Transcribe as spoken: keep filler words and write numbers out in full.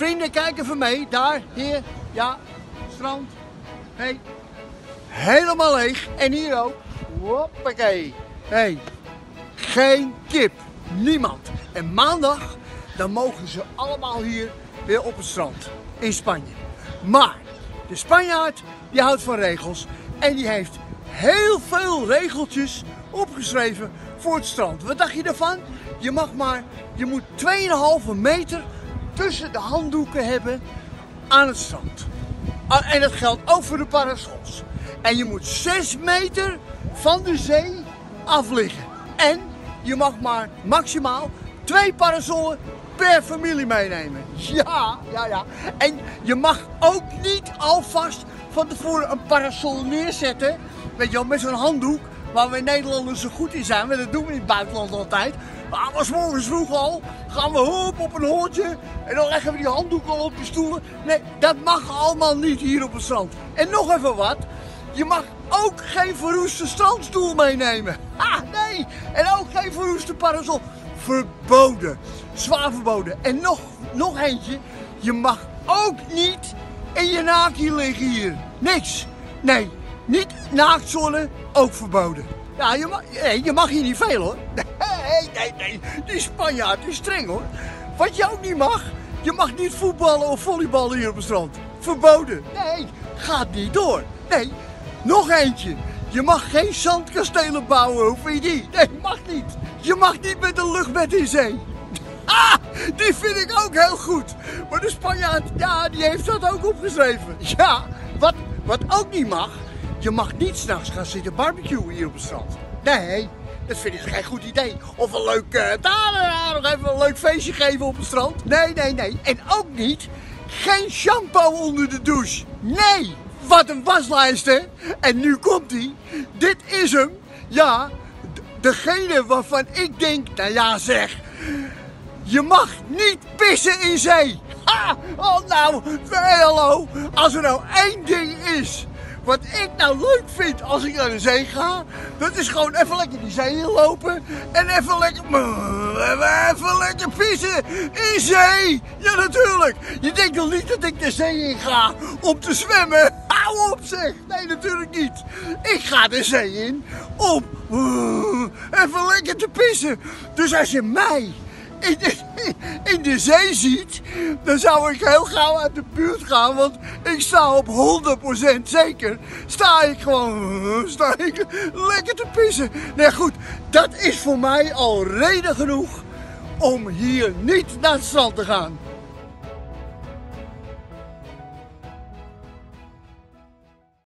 Vrienden, kijk even mee. Daar, hier, ja, strand. Hey. Helemaal leeg. En hier ook. Hoppakee. Hey. Geen kip. Niemand. En maandag, dan mogen ze allemaal hier weer op het strand. In Spanje. Maar, de Spanjaard, die houdt van regels. En die heeft heel veel regeltjes opgeschreven voor het strand. Wat dacht je ervan? Je mag maar, je moet twee komma vijf meter tussen de handdoeken hebben aan het strand. En dat geldt ook voor de parasols. En je moet zes meter van de zee af liggen. En je mag maar maximaal twee parasollen per familie meenemen. Ja, ja, ja. En je mag ook niet alvast van tevoren een parasol neerzetten. Weet je wel, met zo'n handdoek. Waar we in Nederlanders zo goed in zijn. Maar dat doen we in het buitenland altijd. Maar we 's morgens vroeg al. Gaan we hoop op een hoortje. En dan leggen we die handdoeken al op de stoelen. Nee, dat mag allemaal niet hier op het strand. En nog even wat. Je mag ook geen verroeste strandstoel meenemen. Ah, nee. En ook geen verroeste parasol. Verboden. Zwaar verboden. En nog, nog eentje. Je mag ook niet in je naakie liggen hier. Niks. Nee. Niet naakt zonnen, ook verboden. Ja, je mag, nee, je mag hier niet veel hoor. Nee, nee, nee. Die Spanjaard is streng hoor. Wat je ook niet mag, je mag niet voetballen of volleyballen hier op het strand. Verboden. Nee, gaat niet door. Nee, nog eentje. Je mag geen zandkastelen bouwen, hoe vind je die? Nee, mag niet. Je mag niet met een luchtbed in zee. Ah, die vind ik ook heel goed. Maar de Spanjaard, ja, die heeft dat ook opgeschreven. Ja, wat, wat ook niet mag. Je mag niet s'nachts gaan zitten barbecuen hier op het strand. Nee, dat vind ik geen goed idee. Of een leuk, uh, daar, nog even een leuk feestje geven op het strand. Nee, nee, nee. En ook niet, geen shampoo onder de douche. Nee, wat een waslijst hè. En nu komt hij. Dit is hem. Ja, degene waarvan ik denk, nou ja zeg, je mag niet pissen in zee. Ha, oh nou, hallo. Als er nou één ding is wat ik nou leuk vind als ik naar de zee ga, dat is gewoon even lekker die zee inlopen en even lekker, even lekker pissen in zee. Ja natuurlijk. Je denkt wel niet dat ik de zee in ga om te zwemmen. Hou op zeg. Nee, natuurlijk niet. Ik ga de zee in om even lekker te pissen. Dus als je mij In de, in de zee ziet, dan zou ik heel gauw uit de buurt gaan, want ik sta op honderd procent zeker, sta ik gewoon, sta ik lekker te pissen. Nee goed, dat is voor mij al reden genoeg om hier niet naar het strand te gaan.